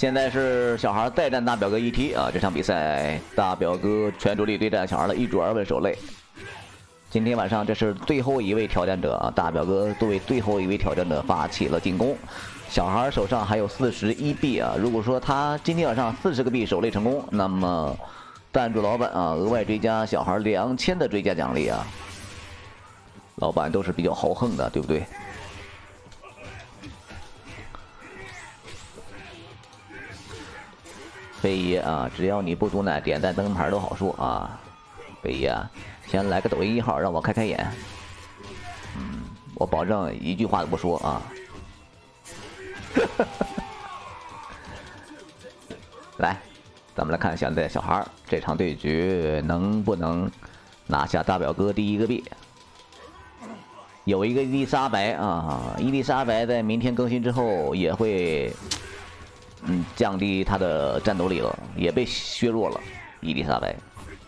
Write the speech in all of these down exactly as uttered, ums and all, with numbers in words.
现在是小孩再战大表哥 E T 啊！这场比赛大表哥全主力对战小孩的一主二问手累。今天晚上这是最后一位挑战者啊！大表哥作为最后一位挑战者发起了进攻。小孩手上还有四十一币啊！如果说他今天晚上四十个币手累成功，那么赞助老板啊额外追加小孩两千的追加奖励啊！老板都是比较豪横的，对不对？ 飞爷啊，只要你不毒奶，点赞灯牌都好说啊。飞爷，先来个抖音一号，让我开开眼。嗯，我保证一句话都不说啊。来，咱们来看现在小孩这场对局能不能拿下大表哥第一个币？有一个伊丽莎白啊，伊丽莎白在明天更新之后也会。 嗯，降低他的战斗力了，也被削弱了。伊丽莎白，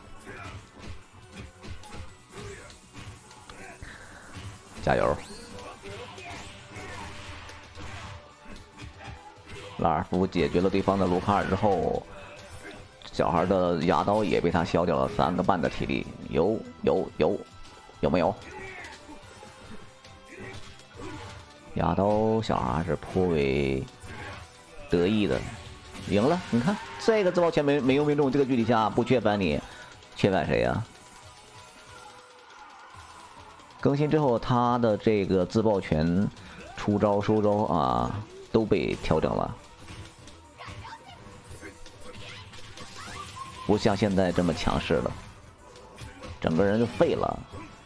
加油！拉尔夫解决了对方的卢卡尔之后，小孩的牙刀也被他消掉了三个半的体力。有有有，有没有？牙刀小孩是颇为。 得意的，赢了！你看这个自爆拳没没有命中，这个距离下不缺反你，缺反谁呀、啊？更新之后，他的这个自爆拳出招收招啊都被调整了，不像现在这么强势了，整个人就废了。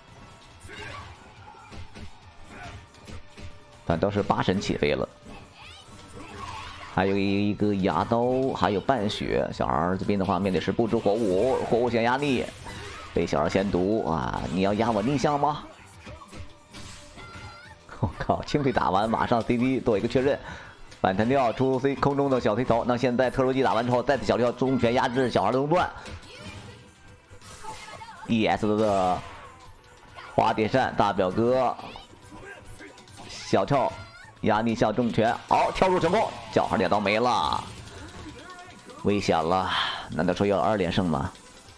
反倒是八神起飞了。 还有一个牙刀，还有半血。小孩这边的话，面对是不知火舞，火舞先压力，被小孩先毒啊！你要压我逆向吗？我靠！清水打完，马上 C D 做一个确认，反弹跳出 C 空中的小推头。那现在特殊技打完之后，再次小跳重拳压制小孩的中断。E S 的花蝶扇大表哥，小跳。 压逆向重拳，好，跳入成功，小孩两刀没了，危险了！难道说要二连胜吗？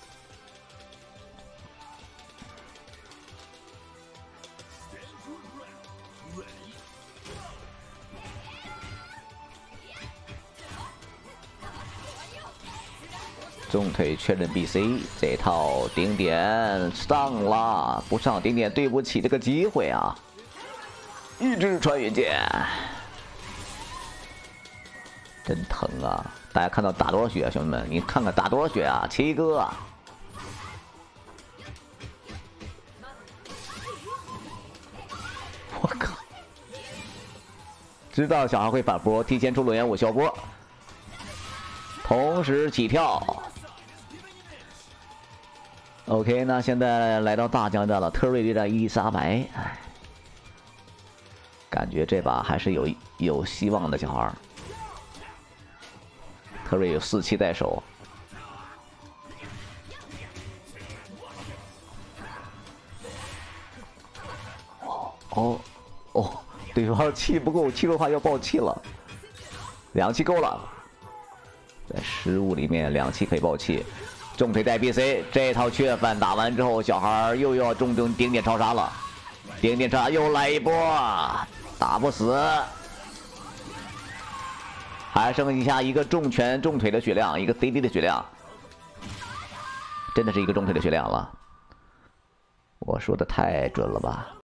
重腿确认 B C， 这套顶点上了，不上顶点对不起这个机会啊！ 一支穿越剑，真疼啊！大家看到打多少血啊，兄弟们？你看看打多少血啊，七哥！我靠！知道小孩会反波，提前出轮元武消波，同时起跳。OK， 那现在来到大江战了，特瑞对战伊丽莎白，哎。 感觉这把还是有有希望的，小孩儿。特瑞有四期在手，哦哦哦，对方气不够，气的话要爆气了，两气够了，在失误里面两气可以爆气，重腿带 B C， 这套缺饭打完之后，小孩又要重中顶点超杀了，顶点超杀又来一波。 打不死，还剩下一个重拳重腿的血量，一个 C D 的血量，真的是一个重腿的血量了。我说的太准了吧？